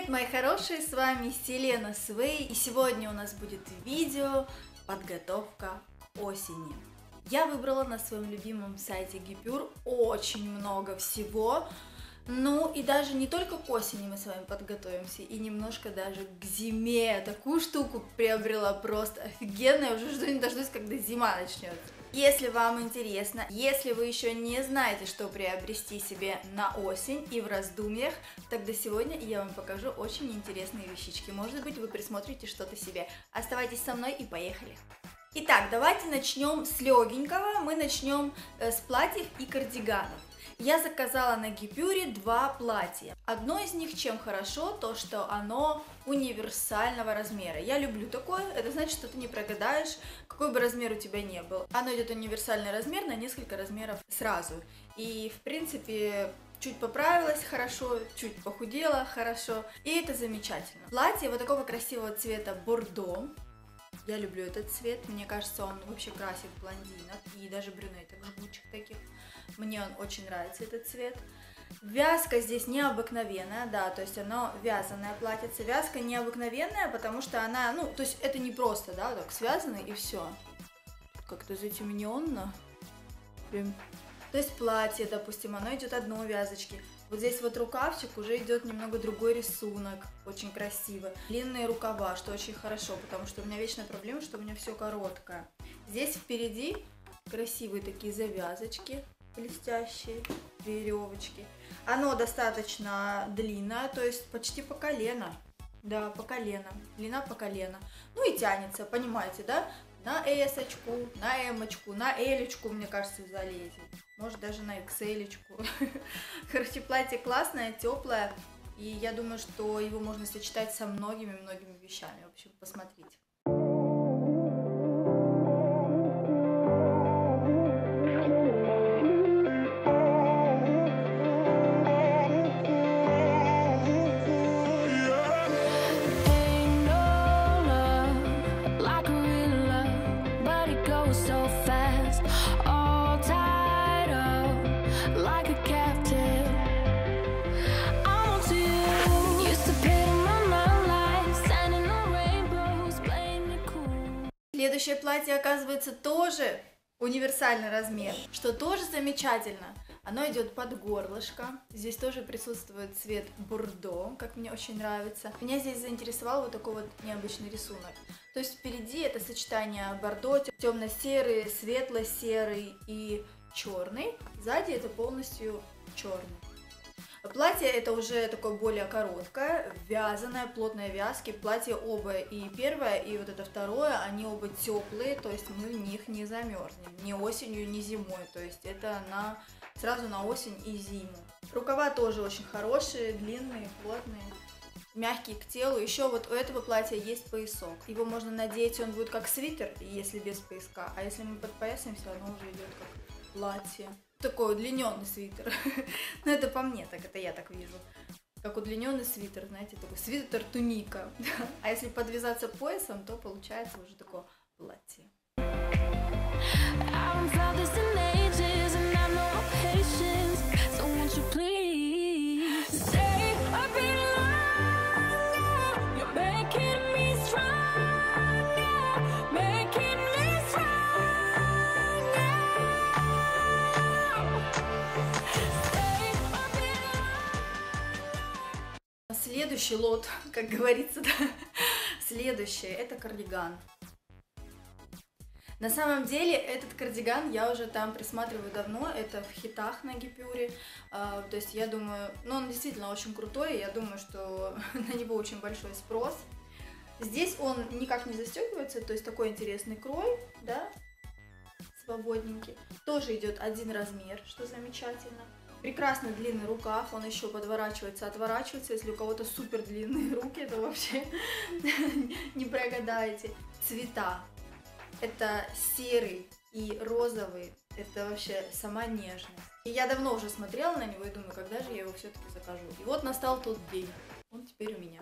Привет, мои хорошие, с вами Селена Свей, и сегодня у нас будет видео подготовка к осени. Я выбрала на своем любимом сайте Гипюр очень много всего, ну и даже не только к осени мы с вами подготовимся, и немножко даже к зиме. Такую штуку приобрела просто офигенная, я уже жду не дождусь, когда зима начнется. Если вам интересно, если вы еще не знаете, что приобрести себе на осень и в раздумьях, тогда сегодня я вам покажу очень интересные вещички. Может быть, вы присмотрите что-то себе. Оставайтесь со мной и поехали! Итак, давайте начнем с легенького. Мы начнем с платьев и кардиганов. Я заказала на Гипюре два платья. Одно из них чем хорошо, то что оно универсального размера. Я люблю такое, это значит, что ты не прогадаешь, какой бы размер у тебя ни был. Оно идет универсальный размер на несколько размеров сразу. И в принципе чуть поправилась хорошо, чуть похудела хорошо, и это замечательно. Платье вот такого красивого цвета бордо. Я люблю этот цвет, мне кажется, он вообще красит блондинок и даже брюнеток жгучих таких. Мне он очень нравится, этот цвет. Вязка здесь необыкновенная, да, то есть оно вязаное платьице. Вязка необыкновенная, потому что она, ну, то есть это не просто, да, так связано и все. Как-то затемненно. То есть платье, допустим, оно идет одной вязочки. Вот здесь вот рукавчик уже идет немного другой рисунок, очень красиво. Длинные рукава, что очень хорошо, потому что у меня вечная проблема, что у меня все короткое. Здесь впереди красивые такие завязочки, блестящие веревочки. Оно достаточно длинное, то есть почти по колено. Да, по колено. Длина по колено. Ну и тянется, понимаете, да? На эсочку, на эмочку, на элечку, мне кажется, залезет. Может даже на XL-очку. Короче, платье классное, теплое. И я думаю, что его можно сочетать со многими-многими вещами. В общем, посмотрите. Следующее платье, оказывается, тоже универсальный размер, что тоже замечательно. Оно идет под горлышко. Здесь тоже присутствует цвет бордо, как мне очень нравится. Меня здесь заинтересовал вот такой вот необычный рисунок. То есть впереди это сочетание бордо, темно-серый, светло-серый и черный. Сзади это полностью черный. Платье это уже такое более короткое, вязаное, плотной вязки. Платье оба, и первое, и вот это второе, они оба теплые, то есть мы в них не замерзнем. Ни осенью, ни зимой, то есть это сразу на осень и зиму. Рукава тоже очень хорошие, длинные, плотные, мягкие к телу. Еще вот у этого платья есть поясок. Его можно надеть, он будет как свитер, если без пояска, а если мы подпоясаемся, оно уже идет как платье. Такой удлиненный свитер. Но это по мне, так это я так вижу. Как удлиненный свитер, знаете, такой свитер-туника. А если подвязаться поясом, то получается уже такое платье. Следующий лот, как говорится, да. Следующее это кардиган. На самом деле этот кардиган я уже там присматриваю давно, это в хитах на Гипюре, то есть я думаю, ну он действительно очень крутой, я думаю, что на него очень большой спрос. Здесь он никак не застегивается, то есть такой интересный крой, да, свободненький. Тоже идет один размер, что замечательно. Прекрасно длинный рукав, он еще подворачивается, отворачивается. Если у кого-то супер длинные руки, то вообще не прогадаете. Цвета. Это серый и розовый. Это вообще сама нежность. И я давно уже смотрела на него и думаю, когда же я его все-таки закажу. И вот настал тот день. Он теперь у меня.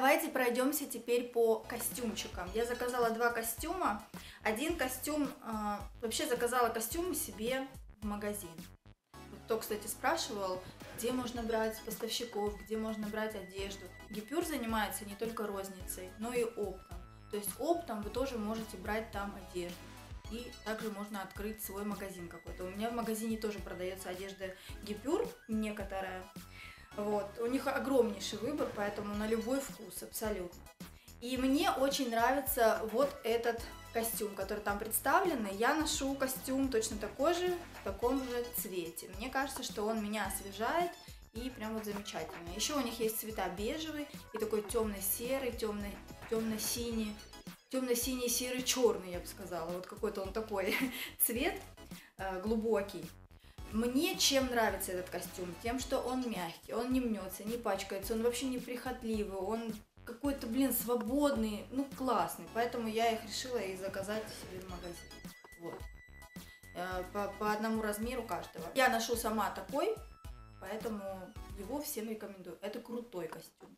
Давайте пройдемся теперь по костюмчикам. Я заказала 2 костюма. Один костюм, вообще заказала костюм себе в магазин. Кто, кстати, спрашивал, где можно брать поставщиков, где можно брать одежду. Гипюр занимается не только розницей, но и оптом. То есть оптом вы тоже можете брать там одежду. И также можно открыть свой магазин какой-то. У меня в магазине тоже продается одежда Гипюр некоторая. Вот. У них огромнейший выбор, поэтому на любой вкус абсолютно. И мне очень нравится вот этот костюм, который там представлен. Я ношу костюм точно такой же, в таком же цвете. Мне кажется, что он меня освежает и прям вот замечательно. Еще у них есть цвета бежевый и такой темно-серый, темно-синий, темно-синий, серый, черный, я бы сказала. Вот какой-то он такой цвет глубокий. Мне чем нравится этот костюм? Тем, что он мягкий, он не мнется, не пачкается, он вообще не прихотливый, он какой-то, блин, свободный, ну классный. Поэтому я их решила и заказать себе в магазине. Вот. По одному размеру каждого. Я ношу сама такой, поэтому его всем рекомендую. Это крутой костюм.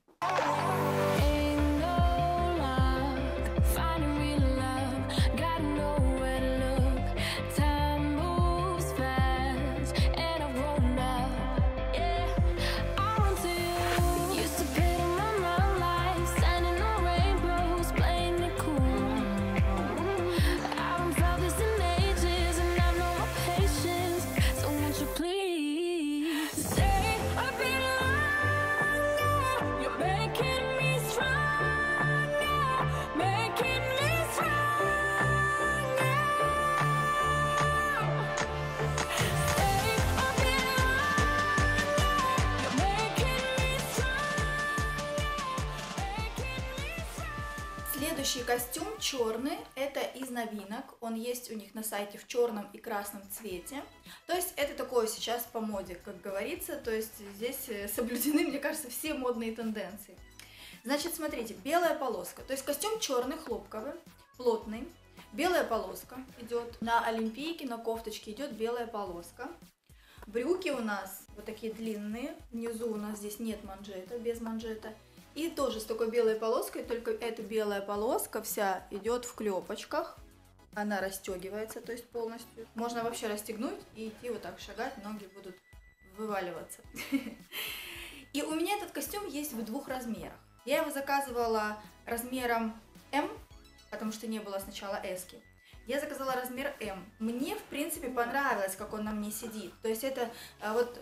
Следующий костюм черный, это из новинок, он есть у них на сайте в черном и красном цвете, то есть это такое сейчас по моде, как говорится, то есть здесь соблюдены, мне кажется, все модные тенденции. Значит, смотрите, белая полоска, то есть костюм черный, хлопковый, плотный, белая полоска идет, на олимпийке, на кофточке идет белая полоска. Брюки у нас вот такие длинные, внизу у нас здесь нет манжета, без манжета. И тоже с такой белой полоской, только эта белая полоска вся идет в клепочках. Она расстегивается, то есть полностью. Можно вообще расстегнуть и идти вот так шагать, ноги будут вываливаться. И у меня этот костюм есть в 2 размерах. Я его заказывала размером М, потому что не было сначала S-ки. Я заказала размер М. Мне, в принципе, понравилось, как он на мне сидит. То есть это вот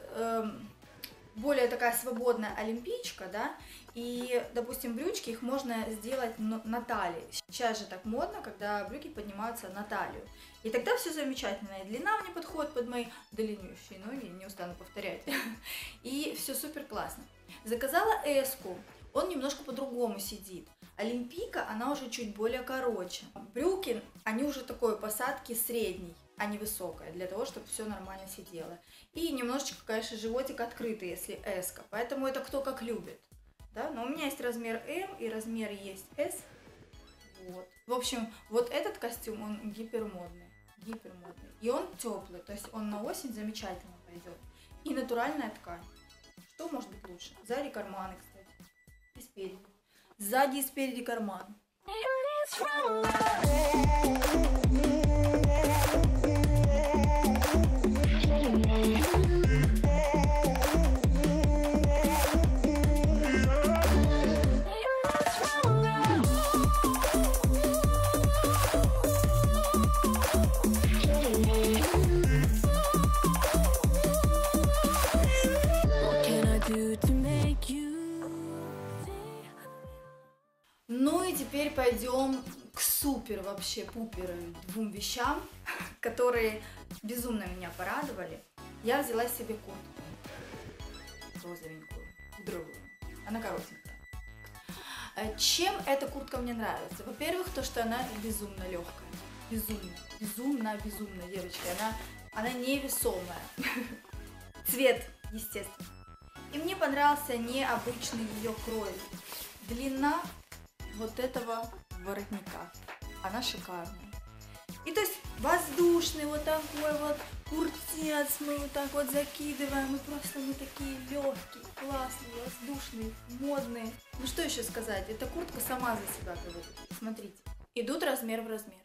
более такая свободная олимпийчка, да, и, допустим, брючки, их можно сделать на талии. Сейчас же так модно, когда брюки поднимаются на талию. И тогда все замечательно, и длина мне подходит под мои длиннющие ноги, не устану повторять, и все супер классно. Заказала S-ку, он немножко по-другому сидит. Олимпийка, она уже чуть более короче. Брюки, они уже такой посадки средней, а не высокая, для того, чтобы все нормально сидело. И немножечко, конечно, животик открытый, если S-ка, поэтому это кто как любит. Да? Но у меня есть размер М и размер есть S. Вот. В общем, вот этот костюм, он гипермодный. И он теплый, то есть он на осень замечательно пойдет. И натуральная ткань. Что может быть лучше? Сзади карманы, кстати. И спереди. Сзади и спереди карман. Ну и теперь пойдем к супер вообще пупер 2 вещам, которые безумно меня порадовали. Я взяла себе куртку розовенькую, пудровую, она коротенькая. Чем эта куртка мне нравится? Во-первых, то, что она безумно легкая, безумно, девочки, она невесомая. Цвет, естественно. И мне понравился необычный ее крой. Длина вот этого воротника, она шикарная. И то есть воздушный вот такой вот Куртец мы вот так вот закидываем, и просто мы такие легкие, классные, воздушные, модные. Ну что еще сказать, эта куртка сама за себя говорит. Смотрите, идут размер в размер.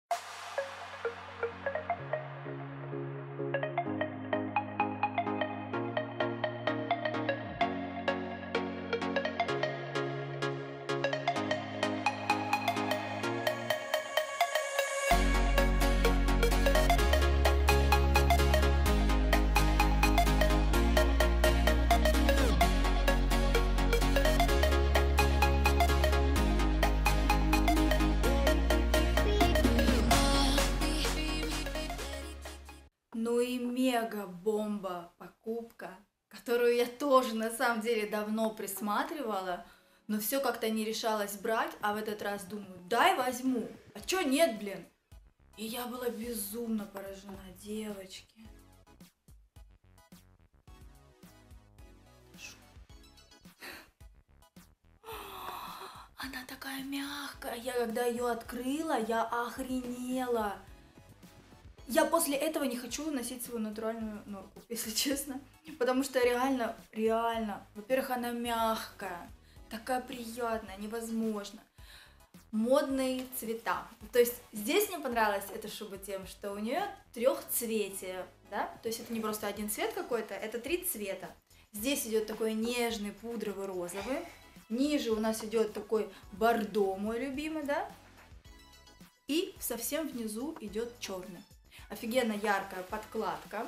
Ну и мега-бомба покупка, которую я тоже на самом деле давно присматривала, но все как-то не решалась брать, а в этот раз думаю, дай возьму, а чё нет, блин? И я была безумно поражена, девочки. Она такая мягкая, я когда ее открыла, я охренела. Я после этого не хочу носить свою натуральную норку, если честно. Потому что реально, во-первых, она мягкая, такая приятная, невозможно. Модные цвета. То есть здесь мне понравилась эта шуба тем, что у нее трехцветие, да? То есть это не просто один цвет какой-то, это 3 цвета. Здесь идет такой нежный пудровый розовый. Ниже у нас идет такой бордо, мой любимый, да? И совсем внизу идет черный. Офигенно яркая подкладка,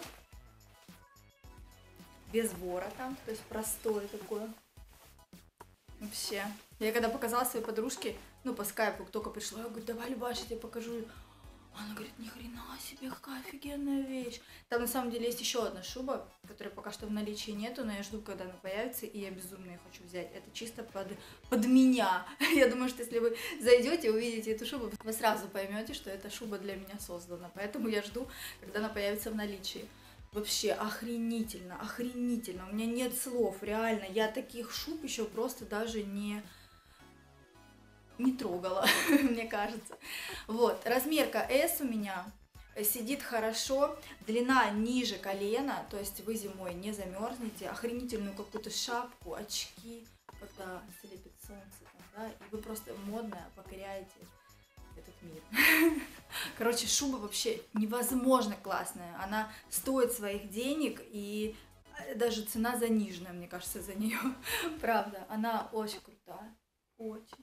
без ворота, то есть простое такое. Вообще. Я когда показала своей подружке, ну по скайпу только пришла, я говорю, давай, Любаша, я тебе покажу. Она говорит, ни хрена себе, какая офигенная вещь. Там на самом деле есть еще одна шуба, которая пока что в наличии нету, но я жду, когда она появится, и я безумно ее хочу взять. Это чисто под меня. Я думаю, что если вы зайдете и увидите эту шубу, вы сразу поймете, что эта шуба для меня создана. Поэтому я жду, когда она появится в наличии. Вообще охренительно, охренительно. У меня нет слов, реально. Я таких шуб еще просто даже не трогала, мне кажется. Вот, размерка S у меня сидит хорошо, длина ниже колена, то есть вы зимой не замерзнете, охренительную какую-то шапку, очки, когда слепит солнце, да, и вы просто модная покоряете этот мир. Короче, шуба вообще невозможно классная, она стоит своих денег, и даже цена заниженная, мне кажется, за нее. Правда, она очень крутая, очень.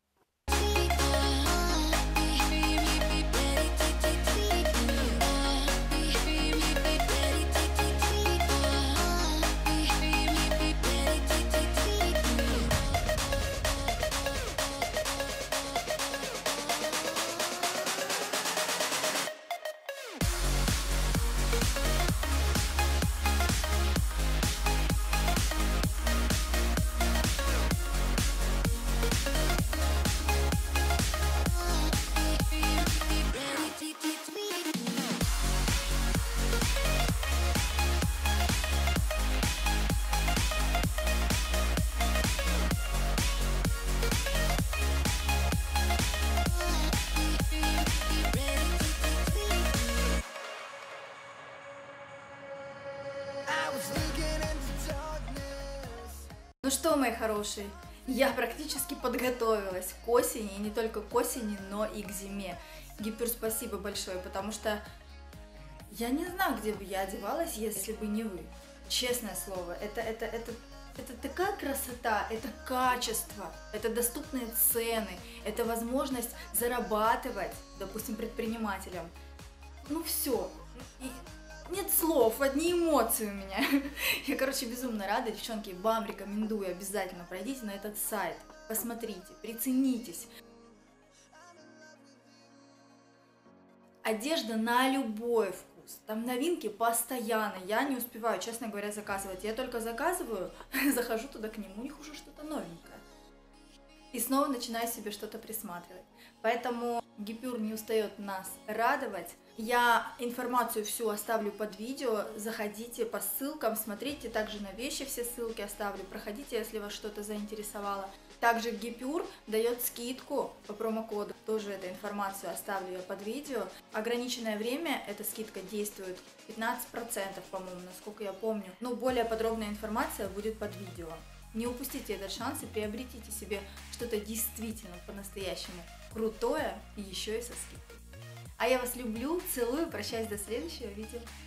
Ну что, мои хорошие, я практически подготовилась к осени, и не только к осени, но и к зиме. Гипюр, спасибо большое, потому что я не знаю, где бы я одевалась, если бы не вы. Честное слово, это такая красота, это качество, это доступные цены, это возможность зарабатывать, допустим, предпринимателям. Ну все. Нет слов, одни эмоции у меня. Я, короче, безумно рада, девчонки, вам рекомендую, обязательно пройдите на этот сайт, посмотрите, приценитесь. Одежда на любой вкус, там новинки постоянно, я не успеваю, честно говоря, заказывать. Я только заказываю, захожу туда к нему, у них уже что-то новенькое. И снова начинаю себе что-то присматривать. Поэтому Гипюр не устает нас радовать. Я информацию всю оставлю под видео, заходите по ссылкам, смотрите, также на вещи все ссылки оставлю, проходите, если вас что-то заинтересовало. Также Гипюр дает скидку по промокоду, тоже эту информацию оставлю я под видео. Ограниченное время эта скидка действует 15%, по-моему, насколько я помню. Но более подробная информация будет под видео. Не упустите этот шанс и приобретите себе что-то действительно по-настоящему крутое и еще и со скидкой. А я вас люблю, целую, прощаюсь до следующего видео.